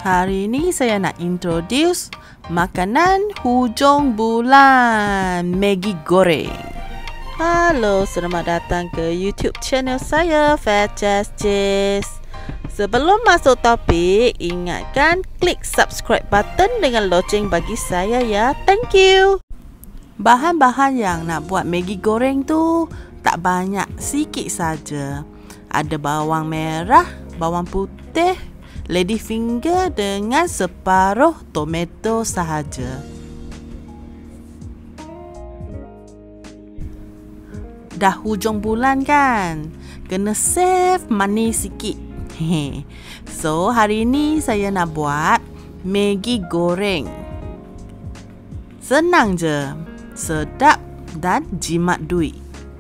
Hari ini saya nak introduce makanan hujung bulan, Maggi goreng. Halo, selamat datang ke YouTube channel saya, Fat Jess. Sebelum masuk topik, ingatkan klik subscribe button dengan loceng bagi saya ya. Thank you. Bahan-bahan yang nak buat Maggi goreng tu tak banyak, sikit saja. Ada bawang merah, bawang putih, lady finger dengan separuh tomato sahaja. Dah hujung bulan kan, kena save money sikit. So hari ni saya nak buat Maggi goreng. Senang je, sedap dan jimat duit.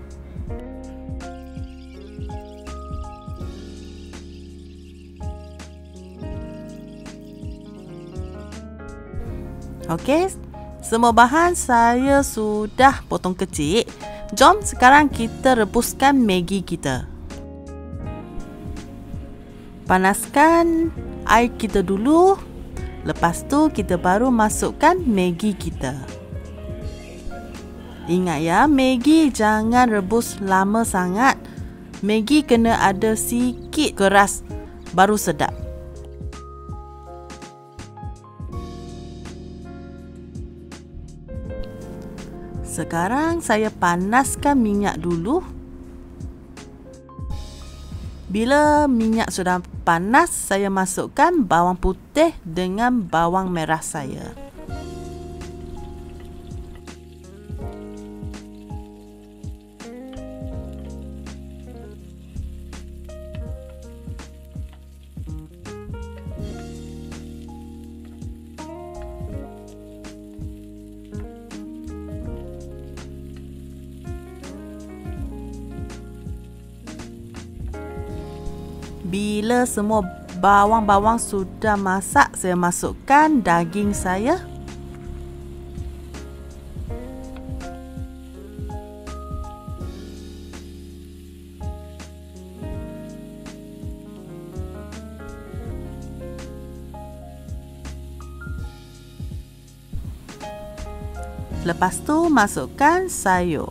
Okey, semua bahan saya sudah potong kecil. Jom sekarang kita rebuskan Maggi kita. Panaskan air kita dulu. Lepas tu kita baru masukkan Maggi kita. Ingat ya, Maggi jangan rebus lama sangat. Maggi kena ada sikit keras baru sedap. Sekarang saya panaskan minyak dulu. Bila minyak sudah panas, saya masukkan bawang putih dengan bawang merah saya. Bila semua bawang-bawang sudah masak, saya masukkan daging saya. Lepas tu masukkan sayur.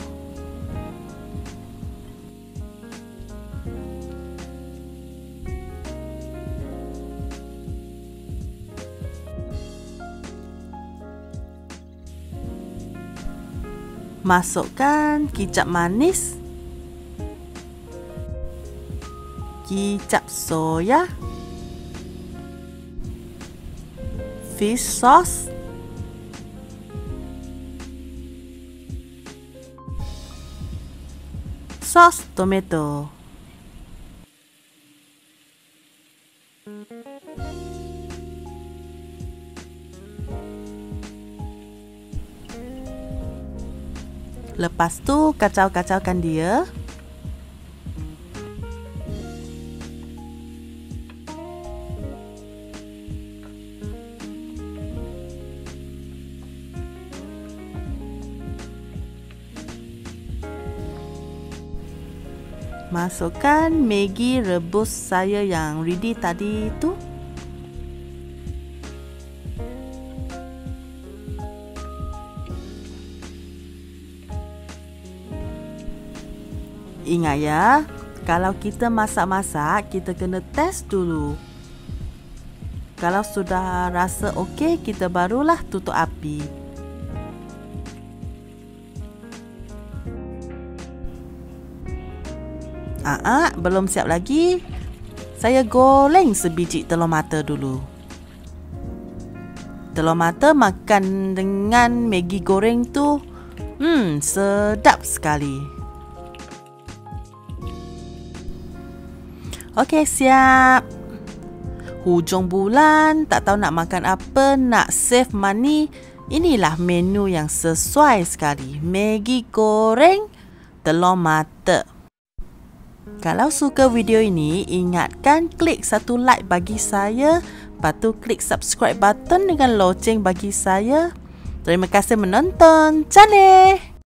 Masukkan kicap manis, kicap soya, fish sauce, sos tomato. Lepas tu kacau-kacaukan dia. Masukkan Maggi rebus saya yang ready tadi tu. Ingat ya, kalau kita masak-masak, kita kena test dulu. Kalau sudah rasa okey, kita barulah tutup api. Belum siap lagi. Saya goreng sebiji telur mata dulu. Telur mata makan dengan Maggi goreng tu, sedap sekali. Okey, siap. Hujung bulan, tak tahu nak makan apa, nak save money. Inilah menu yang sesuai sekali. Maggi goreng, telur mata. Kalau suka video ini, ingatkan klik satu like bagi saya. Lepas tu klik subscribe button dengan loceng bagi saya. Terima kasih menonton. Channel.